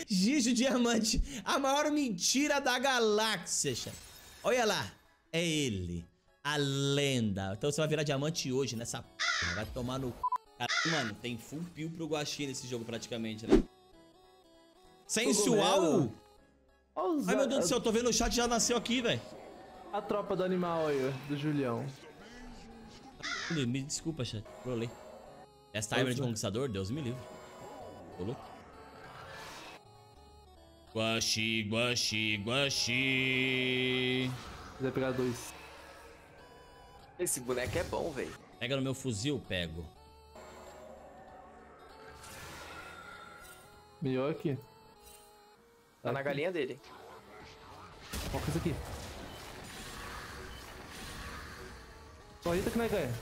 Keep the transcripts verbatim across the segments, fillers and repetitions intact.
Gigi Diamante, a maior mentira da galáxia, chat. Olha lá, é ele, a lenda. Então você vai virar diamante hoje nessa p... Vai tomar no c... Mano, tem full peel pro Guaxi nesse jogo praticamente, né? Sensual? Ai, meu Deus do céu, eu tô vendo o chat já nasceu aqui, velho. A tropa do animal aí, do Julião. Me desculpa, chat. Rolei. Essa timer de conquistador, Deus me livre. Tô louco. Guaxi, Guaxi, Guaxi. Quiser pegar dois. Esse boneco é bom, velho. Pega no meu fuzil, pego. Melhor aqui. Tá na galinha dele. Foca isso aqui. Só Rita que não ganha.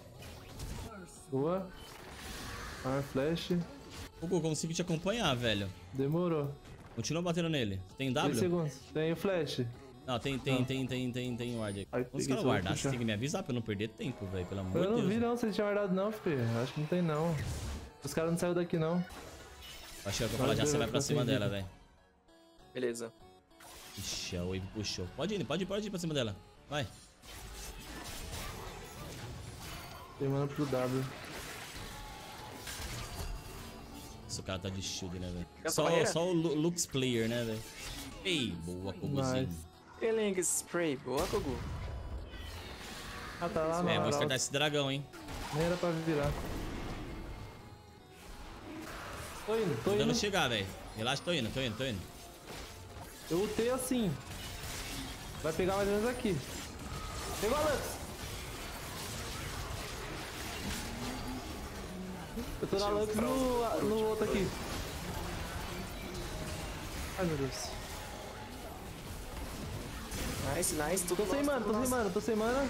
Boa. Arma flash. Hugo, eu consigo te acompanhar, velho. Demorou. Continua batendo nele. Tem W? dois segundos. Tem o flash. Não, tem, tem, Não. tem, tem, tem, tem ward aqui. Aí, Os peguei, caras só vou guardar, você puxar. tem que me avisar pra eu não perder tempo, velho. Pelo amor de Eu Deus. não vi não, se eles tinham guardado não, filho. Acho que não tem não. Os caras não saíram daqui não. Acho que eu vou falar já, você vai pra cima dela, velho. Beleza. Ixi, a Wave puxou. Pode ir, pode ir, pode ir pra cima dela. Vai. Tem mana pro W. Esse cara tá de shield, né, velho? Essa Só, barreira? só o Lu- Lux player, né, velho? Ei, boa, Koguzinho. Nice. Eling Spray. Boa, Kogu. Ah, tá lá no É, vou Arauto. despertar esse dragão, hein? Nem era pra virar. Tô indo, tô Tô dando indo. chegar, velho. Relaxa, tô indo, tô indo, tô indo. Eu ultei assim. Vai pegar mais ou menos aqui. Pegou a Lux. Eu tô na Lux no, no outro aqui. Ai, meu Deus. Nice, nice. Tudo Tô sem nosso, mana, tudo tô sem nosso. mana, tô sem mana.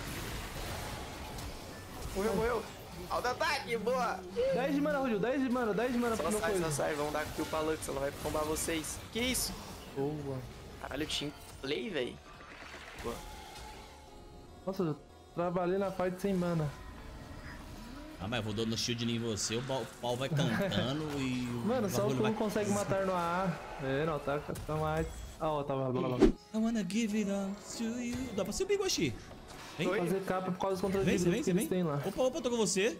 Morreu, morreu. Auto-ataque, boa. dez de mana, Rúdio, dez de mana, dez de mana Só pra meu sai, só coisa. sai. Vamos dar kill pra Lux. Ela vai combar vocês. Que isso? Boa. Caralho, team play, velho. Boa. Nossa, eu trabalhei na fight sem mana. Ah, mas eu vou dando shield em você, o pau, o pau vai cantando e o Mano, só o bagulho que vai... não consegue matar no A. É, não, tá, tá mais. Ah, ó, tava lá, lá. I wanna give it all to you. Dá pra subir, Guaxi. Vem, Oi? Fazer capa por causa dos controles vem, de vem, grupo que vem, eles vem. têm lá. Opa, opa, tô com você.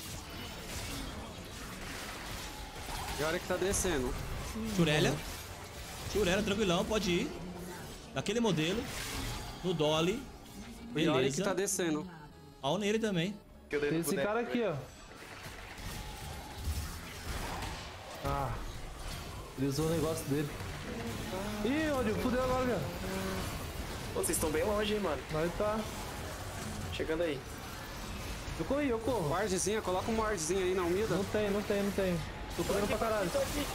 E olha que tá descendo. Churelia. Churelia, tranquilão, pode ir. Daquele modelo. No Dolly. E olha que Beleza. tá descendo. Ao nele também. Que eu dei Tem no esse boneco, cara aqui, ó. Ah. Ele usou o negócio dele. Ih, ódio, fudeu agora, já. Pô, vocês estão bem longe, hein, mano. Nós tá. Chegando aí. Eu corri, eu corro. Wardzinha, coloca um wardzinho aí na humilda. Não tem, não tem, não tem. Tô correndo pra caralho. Tô aqui.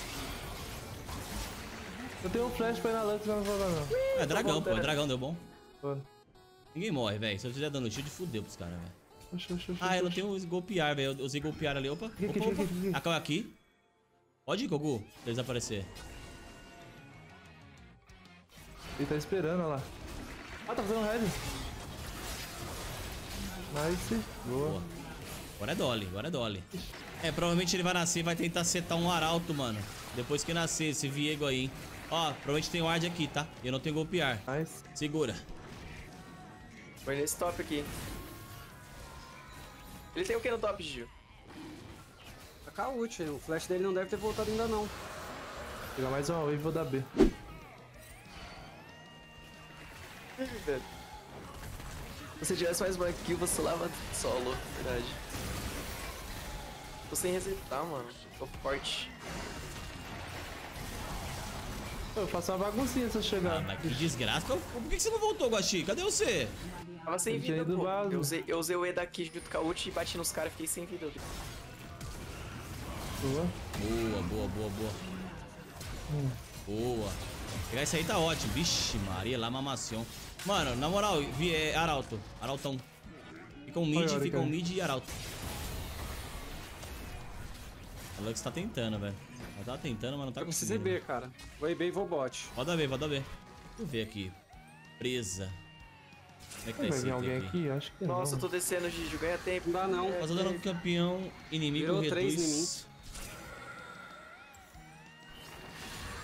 Eu tenho um flash pra ir na Lux, mas não vou dar não. É dragão, pô. É voltando. dragão, deu bom. Foda. Ninguém morre, velho. Se eu estiver dando shield, fudeu pros caras, velho. Oxi, oxi, oxi, Ah, eu não oxi. tenho os golpear, velho. Eu usei golpear ali. Opa, Aqui, opa, aqui, opa. aqui, aqui, aqui. Acaba aqui. Pode ir, Kogu. Se ele desaparecer. Ele tá esperando, olha lá. Ah, tá fazendo head. Nice. Boa. Boa. Agora é Dolly, agora é Dolly. É, provavelmente ele vai nascer e vai tentar setar um arauto, mano. Depois que nascer esse Viego aí, hein. Ó, provavelmente tem ward aqui, tá? E eu não tenho golpear. Nice. Segura. Foi nesse top aqui. Ele tem o que no top, Gil? Tá com a ult, o flash dele não deve ter voltado ainda não. Vou pegar mais uma wave e vou dar B. Velho. Se você tivesse mais uma kill, você lava solo, verdade. Tô sem resetar, mano. Tô forte. Eu faço uma baguncinha se eu Ah, chegar. mas que desgraça. Por por que que você não voltou, Guaxi? Cadê você? Tava sem Eu tinha vida, ido pô. vaso. Eu usei, eu usei o E daqui junto com a ult e bati nos caras e fiquei sem vida. Boa. Boa, boa, boa, boa. Hum. Boa. Pegar isso aí tá ótimo. Vixe, Maria, lá mamacion. Mano, na moral, vi, é Arauto. Arautão. Fica um mid, Olha, fica um cara. mid e Arauto. A Lux tá tentando, velho. Ela tá tentando, mas não tá Eu precisei conseguindo. B, cara. Vou ir B e vou bot. Roda B, roda B. Deixa eu ver aqui. Presa. Como é que tá Vai esse vir item alguém aqui? aqui? Acho que Nossa, eu não. tô descendo, Gigi. Ganha tempo. Não dá não. É, Fazendo um campeão inimigo Virou três reduz.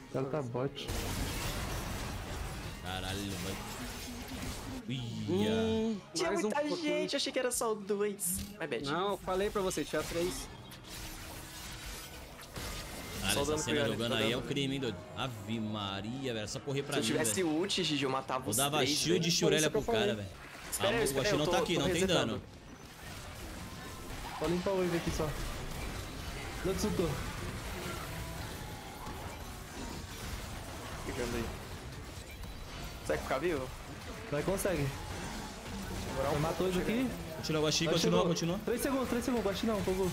O cara tá bot. Caralho, mano. Ia. Hum, Tinha mais um muita pouquinho. gente, achei que era só dois. My bad. Não, eu falei pra você, tinha três. Cara, Só essa dando cena cuidado, jogando só aí é dando. um crime, hein, doido? Ave Maria, velho. Só correr pra Se eu mim, tivesse velho. ult, Gigi, eu matava Eu os dava três, shield de velho. Shurelya isso que pro eu falei. cara, velho. Espera Ah, aí, o espera aí, Guaxi eu não tô- tá aqui, tô não tem resetando. dano. Só limpar o wave aqui só. Não desultou. Ficando aí. Consegue ficar vivo? Vai, consegue. Demorar um Vai, matou isso aqui. Continua, Guaxi, Vai, continua, chegou. continua. três segundos, três segundos. Bate não, fogou.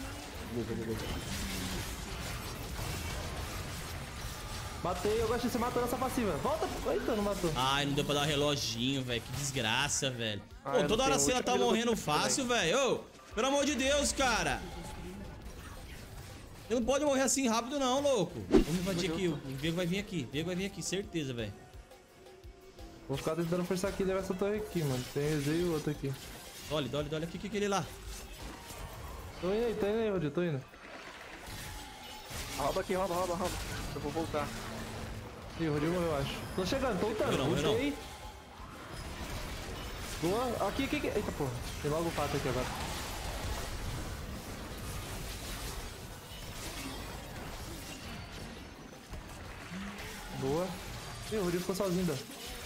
Matei, eu gosto de você matou nessa passiva. Volta. Eita, não matou. Ai, não deu pra dar reloginho, velho. Que desgraça, velho. Ah, Pô, eu não toda hora a tenho cena ult, tá eu vou morrendo ter fácil, velho. Ô, pelo amor de Deus, cara. Você não pode morrer assim rápido, não, louco. Vamos invadir aqui. O Viego vai vir aqui. O Viego vai vir aqui, certeza, velho. Vou ficar tentando forçar aqui e levar essa torre aqui, mano. Tem Eze e o outro aqui. Dolly, Dolly, Dolly. Aqui, que aquele lá. Tô indo aí, tô indo aí, Rodrigo, tô indo. Rouba aqui, rouba, rouba, rouba. Eu vou voltar. Ih, o Rodrigo morreu, eu acho. Tô chegando, tô lutando. Eu não, eu não. Puxei. Boa. Aqui, aqui, aqui. Eita, porra. Tem logo o pato aqui agora. Boa. Ih, o Rodrigo ficou sozinho, ó.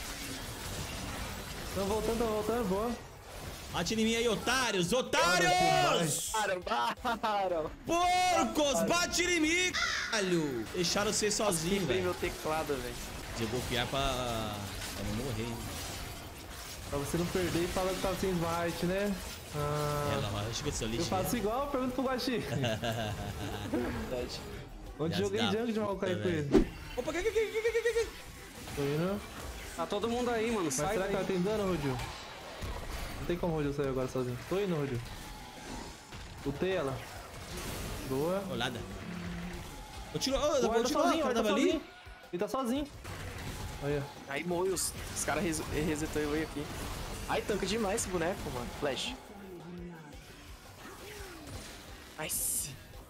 Tão voltando, tão voltando, boa. Bate em mim aí, otários! Otários! Para, para. Porcos! Bate em mim, caralho! Deixaram você sozinho, Quebrei velho. meu teclado, velho. Eu vou confiar pra... pra não morrer, hein? Pra você não perder e falar que tá sem smite, né? Ah, Ela, mas acho que eu sou eu lixo. faço igual, pergunta pro Guaxi. Verdade. Onde Já joguei dá jungle de mal cair puta, com velho. ele. Opa, que, que, que, que, que, que, que? Tô indo. Tá todo mundo aí, mano. Mas Sai será que ela daí. tem dano, Rodil? Não tem como o Rodil sair agora sozinho. Tô indo, Rodil. Lutei ela. Boa. Olhada. Continua, oh, Boa, ele tá continua, sozinho, o cara ele tá tava ali. sozinho. Ele tá sozinho. Olha. Aí morreu, os, os caras res, resetou eu aqui. Ai, tanca demais esse boneco, mano. Flash. Nice.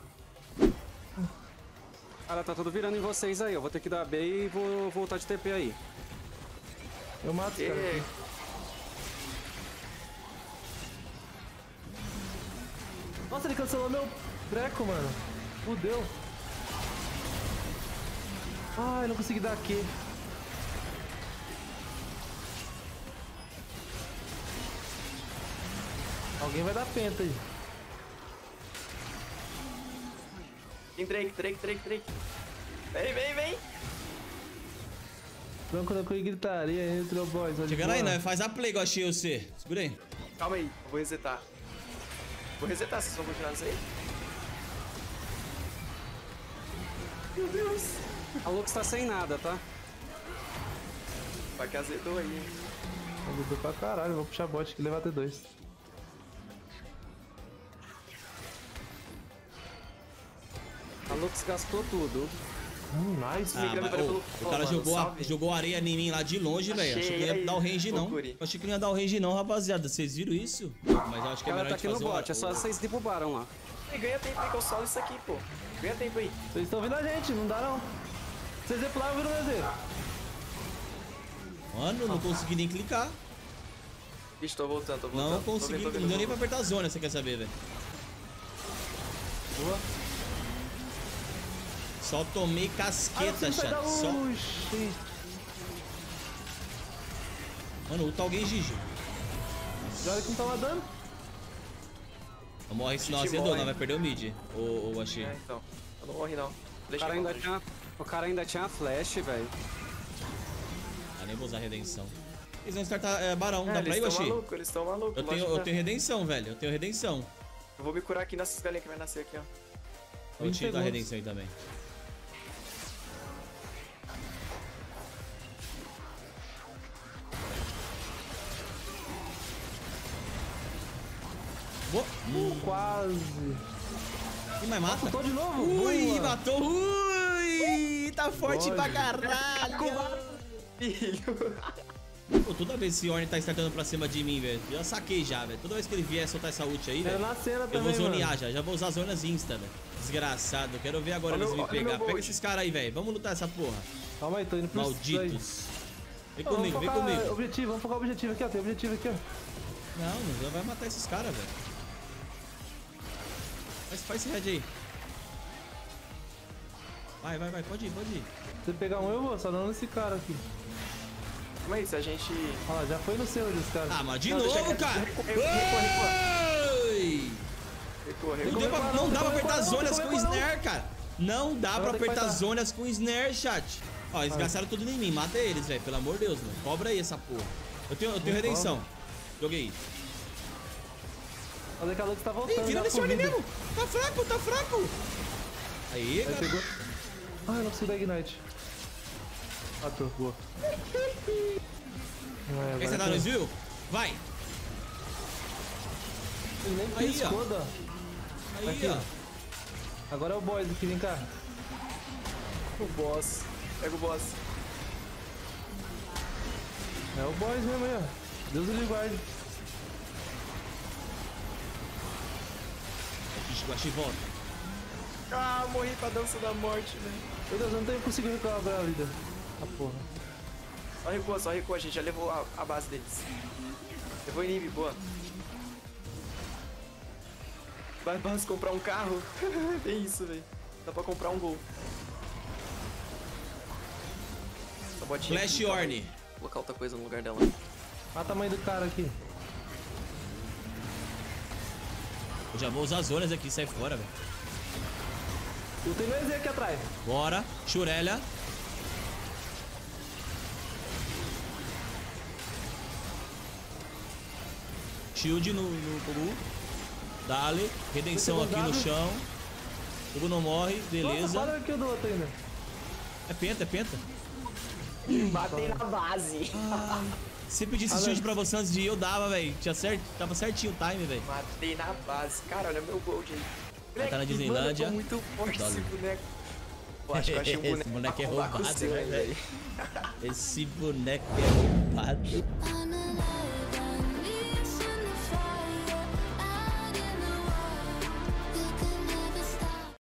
Cara, tá tudo virando em vocês aí. Eu vou ter que dar B e vou voltar de T P aí. Eu mato esse cara E... aqui. Nossa, ele cancelou meu treco, mano. Fudeu. Ai, não consegui dar Q. Alguém vai dar penta aí. Tem Drake, Drake, Drake, Drake. Vem, vem, vem. Branco não com gritaria entre os boys. olha de Chegando aí, boa. né? Faz a play, Guaxi, você. Segura aí. Calma aí, eu vou resetar. Vou resetar, vocês vão continuar nisso aí? Meu Deus. A Lux tá sem nada, tá? Vai que azedou aí, hein? Ajudou pra caralho, vou puxar bot aqui e levar T dois. A Lux gastou tudo. Hum, nice. Ah, Migrando mas, pelo- ô, Pô, o cara mano, jogou, a- salve. jogou areia em mim lá de longe, velho. Achei que não ia aí, dar o range, não. procure. Achei que não ia dar o range, não, rapaziada. Vocês viram isso? Mas eu acho O que é cara melhor tá a gente aqui no fazer o- bot, é só o- vocês derrubaram lá. Ei, ganha tempo aí que eu solo isso aqui, pô. Ganha tempo aí. Vocês estão ouvindo a gente, não dá não. Vocês depularam, viram o Zé. Mano, não consegui nem clicar. Vixe, tô voltando, tô voltando. Não Tô consegui, vendo, tô não vendo, deu nem tô pra apertar a zona, você quer saber, velho. Boa. Só tomei casqueta, Ah, sai da chat. Só... Uxi. Mano, ulta alguém, Gigi. Já olha que não tava dando. Não morre senão Gigi azedou, morre. não vai perder o mid. Ô, ô, achei. É, então. Eu não morri, não. O Deixa cara eu ainda tinha, o cara ainda tinha flash, velho. Ah, nem vou usar redenção. Eles vão startar é, barão, É, dá pra ir, eles Washi? estão malucos, eles estão malucos. Eu tenho, lógico eu que tenho redenção, velho. Eu tenho redenção. dá. Eu vou me curar aqui nessas galinhas que vai nascer aqui, ó. Eu vinte te dar segundos. redenção aí também. Boa. Uh, quase. Ih, mas mata. Tô de novo. Ui, Boa. matou. Ui, tá forte Boa, pra gente. caralho. Filho. Pô, toda vez que esse Ornn tá startando pra cima de mim, velho. Já saquei já, velho. Toda vez que ele vier soltar essa ult aí, Era velho. na cena Eu também, vou zonear mano. já. Já vou usar as zonas insta, velho. Desgraçado, eu quero ver agora Olha eles meu- me olha pegar. meu Pega gold. esses caras aí, velho. Vamos lutar essa porra. Calma aí, tô indo pro Malditos. Vem Não, comigo, vamos vem focar comigo. Objetivo, vamos focar o objetivo aqui, ó. Tem objetivo aqui, ó. Não, não vai matar esses caras, velho. Faz, faz esse head aí. Vai, vai, vai, pode ir, pode ir. Se pegar um, eu vou, só não nesse cara aqui. Calma aí, se a gente... Olha lá, já foi no seu desse cara. Ah, mas de Não, deixa novo, quieto. cara. Recua, recua, recua. Oi! Recua, Não, recua. deu pra- não dá pra apertar não, zonas não, com não, não. snare, cara. Não dá pra tem que apertar apertar. zonas com snare, chat. Ó, eles gastaram tudo em mim. Mata eles, velho. Pelo amor de Deus, mano. Cobra aí essa porra. Eu tenho, eu tenho Não redenção. Joguei. Olha que a Lux tá voltando. Ih, vira já nesse pro orne vídeo. mesmo. Tá fraco, tá fraco. Aí, Aí cara. pegou. Ah, eu não consigo dar ignite. Ah, tô, boa. É, Quer agora sentar tô. nós, viu? Vai. Ele nem Aí, piscou, ó. dó. Aí, Aqui. ó. Agora é o boss aqui, vem cá. O boss. Pega o boss. É o boss mesmo aí, ó. Deus lhe guarde. Guaxi, volta. Ah, morri pra dança da morte, velho. Meu Deus, eu não tenho conseguido recobrar a vida. Ah, porra. Só recua, só recua, a gente já levou a, a base deles. Levou inib, boa. Vai, basta comprar um carro. É isso, velho. Dá pra comprar um gol. Essa botinha Flash aqui, calma aí. Orne. Vou colocar outra coisa no lugar dela. Olha o tamanho do cara aqui. Eu já vou usar as zonas aqui, sai fora, velho. Eu tenho dois aqui atrás. Bora. Shurelha. Shield no, no Kogu. Dale. Redenção Esse é aqui o no W. chão. Kogu não morre. Nossa, Beleza. para aqui o do outro ainda. É penta, é penta. Batei na base. Se pedisse Ah, shield velho. pra você antes de ir, eu dava, velho. Tinha certo, tava certinho o time, velho. Matei na base. Cara, olha meu gold aí. Vai tá na Moleque, Disneylândia. mano, eu tô muito forte Dólar. esse boneco. Pô, acho que eu achei um Esse boneco. boneco é pra roubar com o roubado, seu, né, hein, velho? Esse boneco é roubado.